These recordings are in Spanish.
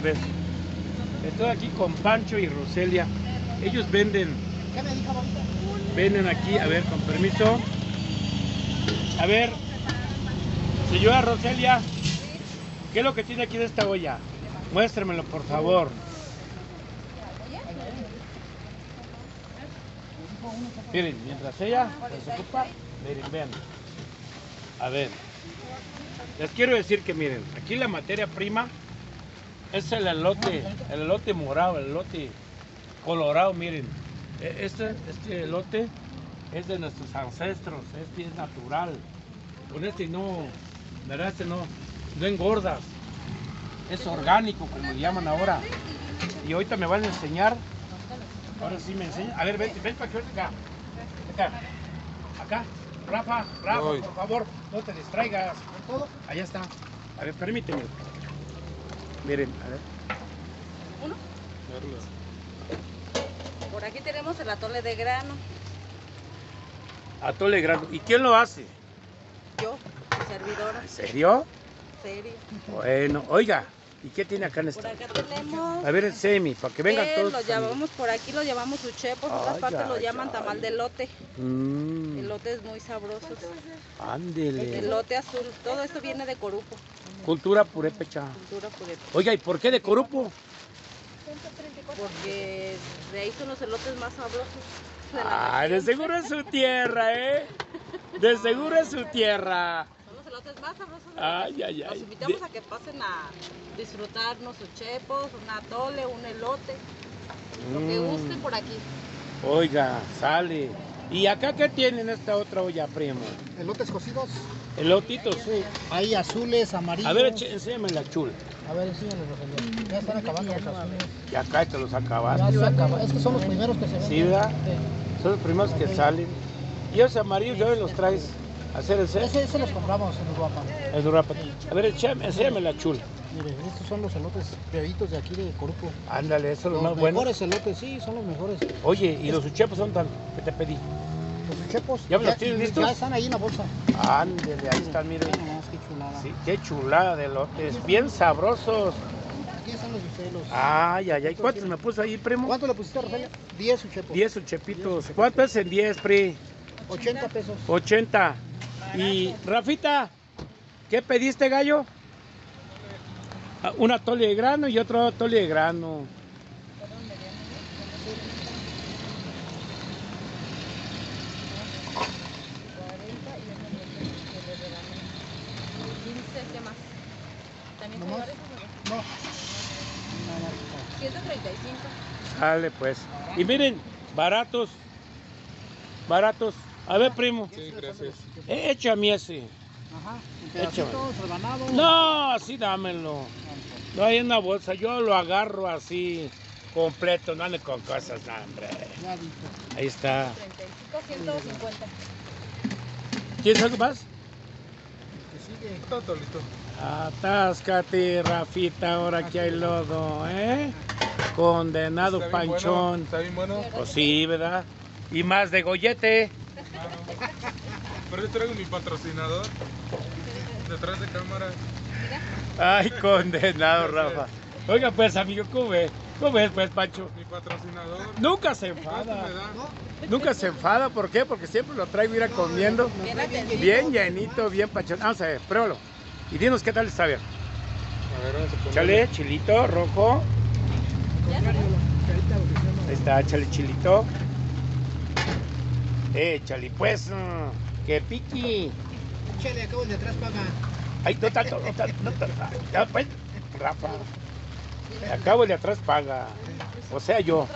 ver. Estoy aquí con Pancho y Roselia. Ellos venden. ¿Qué me dijo, bonita? Venden aquí, a ver, con permiso. A ver, señora Roselia, ¿qué es lo que tiene aquí de esta olla? Muéstremelo, por favor. Miren, mientras ella se ocupa, miren, vean. A ver, les quiero decir que miren, aquí la materia prima es el elote morado, el elote colorado, miren. Este elote es de nuestros ancestros, este es natural. Con este no, ¿verdad? Este no engordas. Es orgánico, como le llaman ahora. Y ahorita me van a enseñar. Ahora sí me enseñan. A ver, ven para que acá. Acá. Rafa, por favor, no te distraigas. ¿Todo? Allá está. A ver, permíteme. Miren, a ver. ¿Uno? Por aquí tenemos el atole de grano. Atole grano. ¿Y quién lo hace? Yo, servidora. ¿En serio? Serio. Bueno, oiga, ¿y qué tiene acá en Por esta? acá tenemos. A ver, enséñeme, para que vengan todos. Lo llamamos por aquí, lo llamamos uchepos, en otras partes lo llaman tamal de elote. El elote es muy sabroso. Ándele. Elote azul, todo esto viene de Corupo. Cultura purépecha. Cultura purépecha. Oiga, ¿y por qué de Corupo? Porque de ahí son los elotes más sabrosos. De seguro es su tierra, ¿eh? De seguro es su tierra. Son los elotes más sabrosos. Los invitamos a que pasen a disfrutarnos uchepos, un atole, un elote, lo que guste por aquí. Oiga, sale. ¿Y acá qué tienen esta otra olla, primo? Elotes cocidos. Elotitos, sí. Hay azules, amarillos. A ver, enséñame la chula. A ver, enséñales, Rogelio. Ya están acabando los azules. Y acá te los acabaste. Ya se acaba. Es que son los primeros que se ven. Sí, ¿verdad? Son los primeros que salen. Y esos amarillos, ¿ya los traes a hacer el set? Ese los compramos en Uruapa. El Uruapa. A ver, enséñame la chula. Mire, estos son los elotes bebitos de aquí de Corupo. Ándale, esos son los más Los buenos. mejores elotes, sí, son los mejores. Oye, ¿y los uchepos son tan que te pedí? Los uchepos. ¿Ya me los tienes listos? Ya están ahí en la bolsa. Ándale, ahí están, miren. Mira nomás, qué chulada. Sí, qué chulada de elotes, bien sabrosos. Aquí están los ustelos. Ay. ¿Cuántos me puso ahí, primo? ¿Cuánto le pusiste, Rogelio? 10 uchepos. 10 uchepitos. ¿Cuánto es en 10, pri? 80 pesos. 80. Y, Rafita, ¿qué pediste, gallo? Un atole de grano y otro atole de grano. ¿Qué más? ¿También ¿No son más? varios? No. 135. Sale, pues. Y miren, baratos. Baratos. A ver, primo. Sí, gracias. Échame ese. Ajá. Échame. Pedacitos, rebanado. No, así dámelo. No hay una bolsa, yo lo agarro así completo, no ande con cosas, no, hombre. Ya dijo. Ahí está. 35, 150. ¿Quieres algo más? Que sigue. Todo tolito. Atáscate, Rafita, ahora que hay lodo, ¿eh? Condenado Está bien panchón. bueno, está bien bueno. Pues sí, ¿verdad? Y más de gollete. Pero yo traigo mi patrocinador detrás de cámara. Ay, condenado, Rafa. Oiga, pues, amigo, ¿cómo ves? ¿Cómo ves, pues, Pancho? Mi patrocinador. Nunca se ¿Cuánto enfada. me da? Nunca se enfada, ¿por qué? Porque siempre lo traigo ir a comiendo. Bien atendido. Bien llenito, bien panchón. Vamos a ver, pruébalo. Y dinos qué tal está bien. A ver, vamos a ponerle. Chale, chilito rojo. ¿Ya no? Ahí está, chale, chilito. Échale, pues. Que piqui. Chele, acabo el de atrás paga. Ay, no tanto. Ya, pues, Rafa. Acabo el de atrás paga. O sea, yo.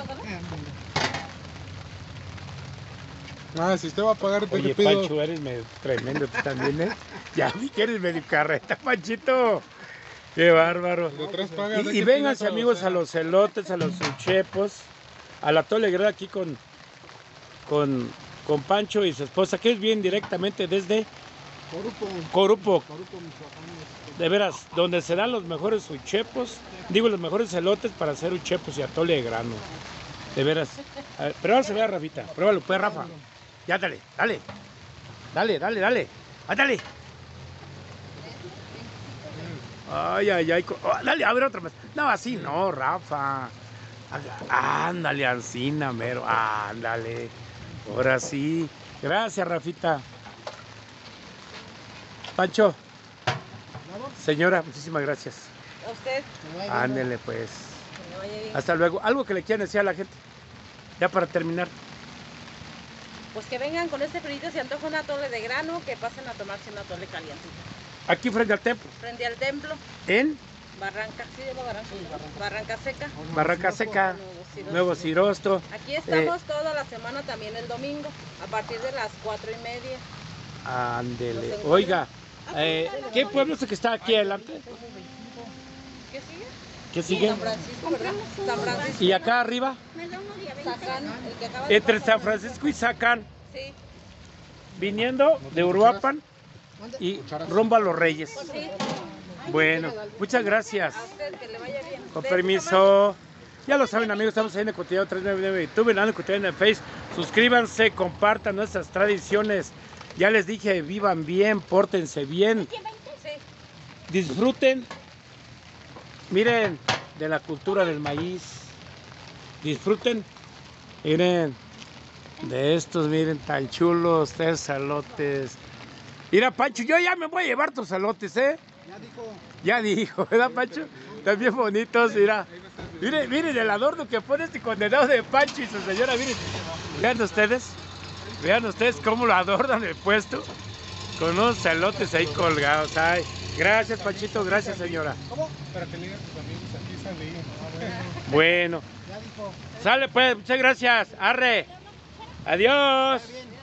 Ah, si usted va a pagar, te Oye, pido. Pancho, eres medio tremendo tú también, ¿eh? Ya vi que eres medio carreta, Panchito. Qué bárbaro. De atrás paga. Y vénganse, amigos, a los elotes, a los uchepos, a la tole grande aquí con Pancho y su esposa, que es bien directamente desde Corupo. De veras, donde se dan los mejores uchepos, digo, los mejores elotes para hacer uchepos y atole de grano. De veras. A ver, pero ahora se vea, Rafita. Pruébalo, pues, Rafa. Ya, dale. Ándale. Ay, ay, ay. Dale, a ver otra más. No, así no, Rafa. Ándale, Ancina, mero. Ándale. Ahora sí. Gracias, Rafita. Pancho. Señora, muchísimas gracias. A usted, Ándele, pues. que me vaya bien. Hasta luego. Algo que le quieran decir a la gente. Ya para terminar. Pues que vengan con este frito, se antoja un atole de grano, que pasen a tomarse un atole calientito. Aquí frente al templo. Frente al templo, En Barranca, ¿sí llama Barranca? Barranca Seca. Barranca Seca, Nuevo Nuevo Cirosto. Aquí estamos toda la semana, también el domingo, a partir de las 4:30. Ándele. Oiga, ¿qué pueblo es el que está aquí adelante? ¿Qué sigue? ¿Qué sigue? San Francisco, ¿verdad? San Francisco. ¿Y acá arriba? Sacán, el que acaba de Entre pasar. San Francisco y Sacán, Sí, viniendo de Uruapan y rumbo a Los Reyes. sí. Bueno, muchas gracias. A usted, que le vaya bien. Con permiso. Ya lo saben, amigos, estamos ahí en el Cotidiano 399 YouTube, en el Cotidiano en Facebook. Suscríbanse, compartan nuestras tradiciones. Ya les dije, vivan bien, pórtense bien, Sí. disfruten. Miren, de la cultura del maíz. Disfruten. Miren, de estos, miren, tan chulos, tres salotes. Mira, Pancho, yo ya me voy a llevar tus salotes, ¿eh? Ya dijo. Ya dijo, ¿verdad, Pancho? Están bien bonitos, mira. Miren, miren el adorno que pone este condenado de Pancho y su señora, miren. Vean ustedes cómo lo adornan el puesto. Con unos salotes ahí colgados. Ay, gracias, Panchito, gracias, señora. ¿Cómo? Para que le digan a tus amigos, aquí salí. Bueno, Ya dijo. sale pues, muchas gracias. Arre. Adiós. Está bien.